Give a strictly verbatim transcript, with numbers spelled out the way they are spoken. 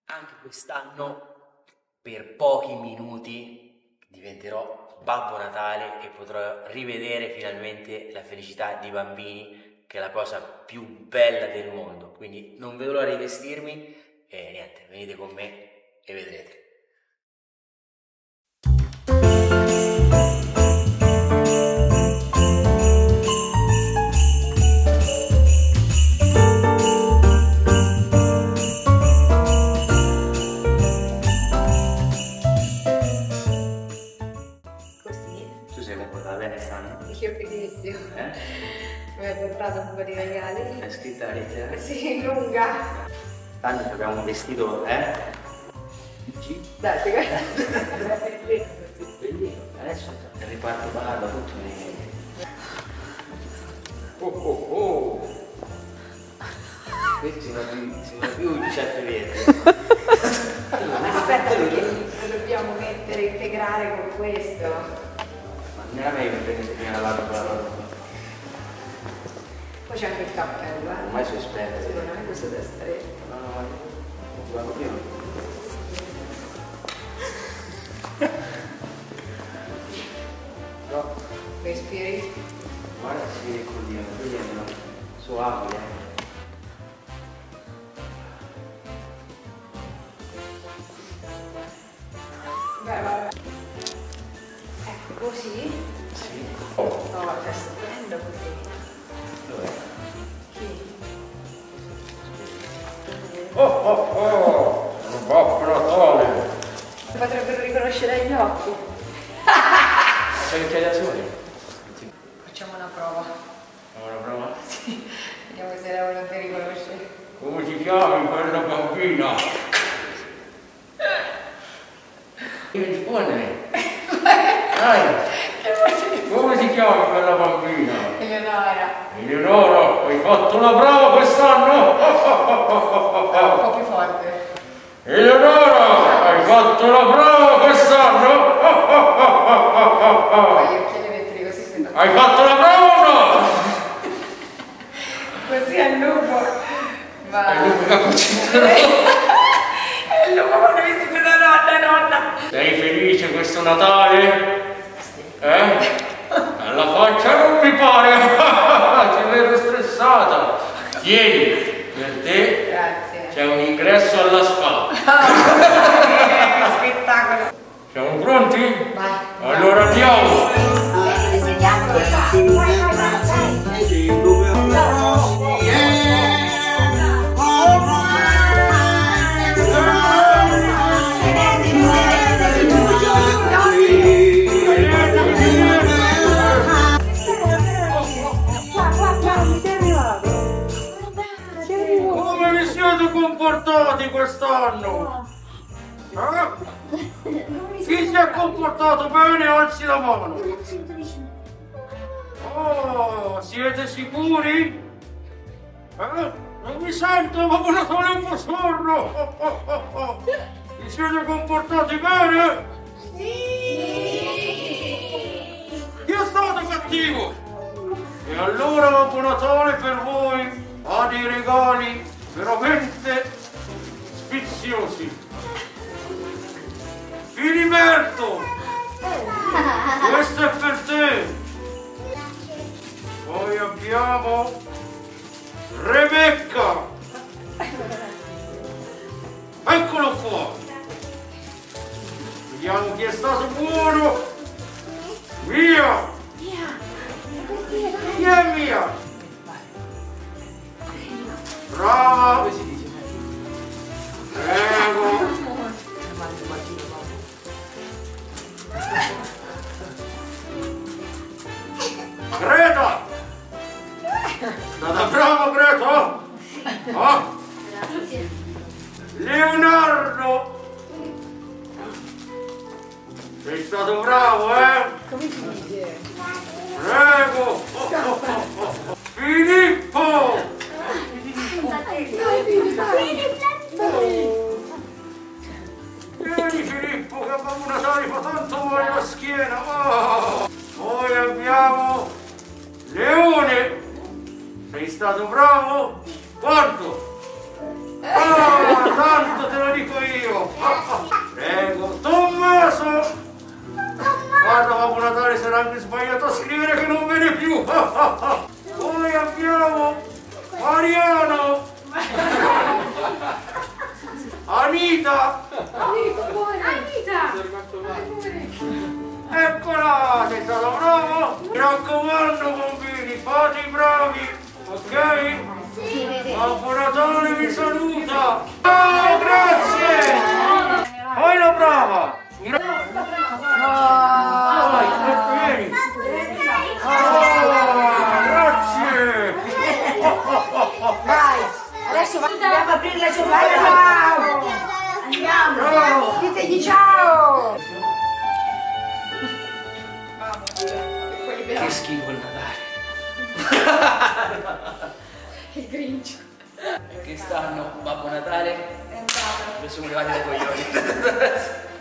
Anche quest'anno, per pochi minuti, diventerò Babbo Natale e potrò rivedere finalmente la felicità dei bambini, che è la cosa più bella del mondo. Quindi non vedo l'ora di vestirmi e niente, venite con me e vedrete. Io benissimo. Eh? Mi hai portato un po' di regali. È scritta la lettera? Sì, lunga. Tanto abbiamo un vestito, eh? G. Dai, ti Bellino. Adesso il riparto barba, tutto. Oh oh oh! Questi sono più, sono più Giuseppe Verdi. Aspetta, perché lo dobbiamo mettere, integrare con questo. Non era meglio che prendete prima la barba. Poi c'è anche il cappello, eh? Ormai sono esperto. Secondo me questo deve stare. No, no, no. Guardo prima. No. Respiri. Guarda si vede così, vedendo suave. Beh, vabbè. Ecco, così? Sì. No, adesso prendo così. Dov'è? Chi? Oh oh oh! Sono Babbo Natale! Si potrebbero riconoscere dagli occhi. C'è le chiariazioni? Facciamo una prova. Facciamo una prova? Sì. Vediamo se Leone ti riconosce. Come ti chiami quella bambina? Rispondimi! Dai! Come si chiama quella bambina? Eleonora. Eleonora, hai fatto una brava quest'anno? Un po' più forte. Eleonora, hai fatto una brava quest'anno? Poi gli occhiali vetri così si Hai fatto una brava o no? Così è il lupo. Va. È il lupo cappuccino. È il lupo quando vestito da nonna, nonna. Sei felice questo Natale? Eh? La faccia non mi pare, ti vedo stressata. Tieni, per te Grazie. c'è un ingresso alla spa. Che spettacolo. Siamo pronti? Vai. Allora andiamo. Come vi siete comportati quest'anno? Eh? Chi si è comportato bene alzi la mano. Oh, siete sicuri? Eh? Non mi sento, ma quello solo un po' sordo. Oh, oh, oh, oh. Vi siete comportati bene? Sì! Chi è stato cattivo? E allora Babbo Natale per voi ha dei regali veramente sfiziosi. Filiberto! Questo è per te! Poi abbiamo Rebecca! Eccolo qua! Vediamo chi è stato buono! Mia! Chi è Mia? Brava! Prego! Greta! Stata brava Greta? Ah? Leonardo! Sei stato bravo, eh? Come si dice? Prego! Oh, oh, oh, oh. Filippo! Vieni Filippo, che Babbo Natale fa tanto male alla schiena! Oh. Poi abbiamo Leone! Sei stato bravo? Quanto? Ah, tanto te lo dico Anita! Anita! Eccola, sei stato bravo! Mi raccomando bambini, fate i bravi, ok? Babbo Natale vi saluta! Ciao, grazie! Fai la brava! Dai, vieni! Oh, grazie! Dai, adesso andiamo a aprire la giornata. Ciao! Andiamo! Ditegli ciao! Che schifo il Natale. Il Grinch. Che stanno Babbo Natale? È andato. Adesso mi levate dai coglioni.